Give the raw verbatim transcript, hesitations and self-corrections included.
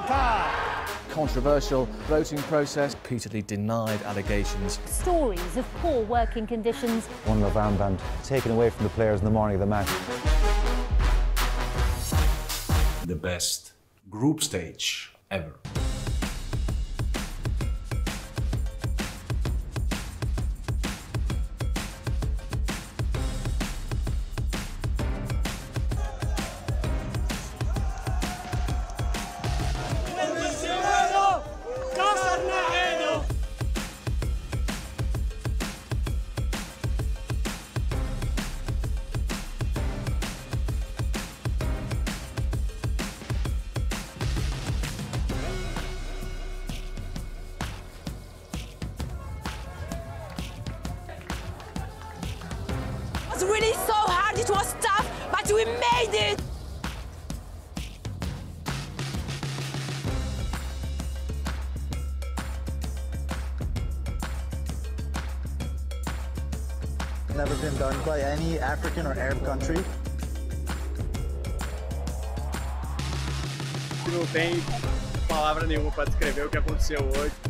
Controversial voting process, repeatedly denied allegations. Stories of poor working conditions. One of armband taken away from the players in the morning of the match. The best group stage ever. It was really so hard, it was tough, but we made it! Never been done by any African or Arab country. Não tem palavra nenhuma para descrever o que aconteceu hoje.